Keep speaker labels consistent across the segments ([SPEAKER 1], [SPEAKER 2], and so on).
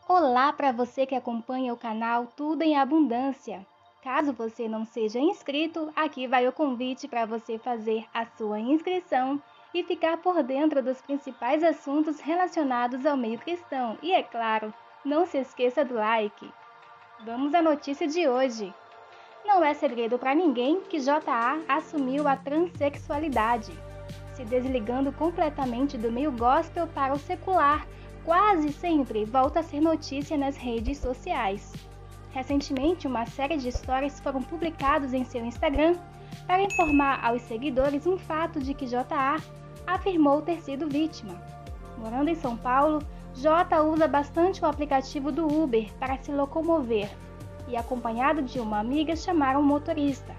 [SPEAKER 1] Olá para você que acompanha o canal Tudo em Abundância. Caso você não seja inscrito, aqui vai o convite para você fazer a sua inscrição e ficar por dentro dos principais assuntos relacionados ao meio cristão. E é claro, não se esqueça do like. Vamos à notícia de hoje. Não é segredo para ninguém que JA assumiu a transexualidade, se desligando completamente do meio gospel para o secular. Quase sempre volta a ser notícia nas redes sociais. Recentemente, uma série de stories foram publicados em seu Instagram para informar aos seguidores um fato de que JA afirmou ter sido vítima. Morando em São Paulo, J usa bastante o aplicativo do Uber para se locomover e, acompanhado de uma amiga, chamaram um motorista.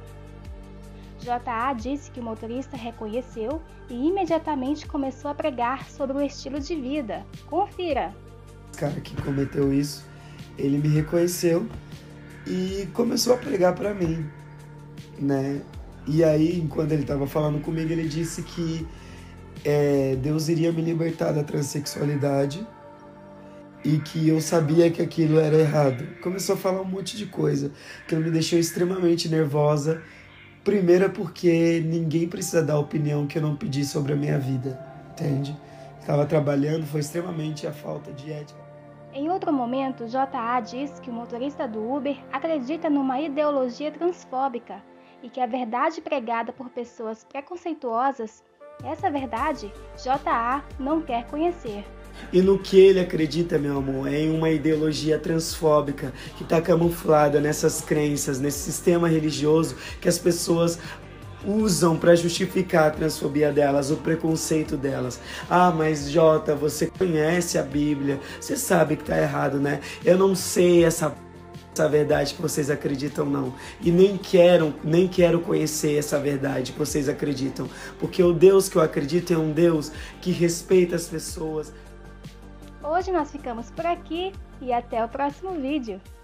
[SPEAKER 1] JA disse que o motorista reconheceu e imediatamente começou a pregar sobre o estilo de vida. Confira!
[SPEAKER 2] O cara que cometeu isso, ele me reconheceu e começou a pregar para mim, né? E aí, enquanto ele estava falando comigo, ele disse que Deus iria me libertar da transexualidade e que eu sabia que aquilo era errado. Começou a falar um monte de coisa que me deixou extremamente nervosa. Primeiro é porque ninguém precisa dar a opinião que eu não pedi sobre a minha vida, entende? Estava trabalhando, foi extremamente a falta de ética.
[SPEAKER 1] Em outro momento, JA diz que o motorista do Uber acredita numa ideologia transfóbica e que a verdade pregada por pessoas preconceituosas, essa verdade, JA não quer conhecer.
[SPEAKER 2] E no que ele acredita, meu amor, é em uma ideologia transfóbica que está camuflada nessas crenças, nesse sistema religioso que as pessoas usam para justificar a transfobia delas, o preconceito delas. Ah, mas Jota, você conhece a Bíblia, você sabe que está errado, né? Eu não sei essa verdade que vocês acreditam, não. E nem quero conhecer essa verdade que vocês acreditam, porque o Deus que eu acredito é um Deus que respeita as pessoas.
[SPEAKER 1] Hoje nós ficamos por aqui e até o próximo vídeo.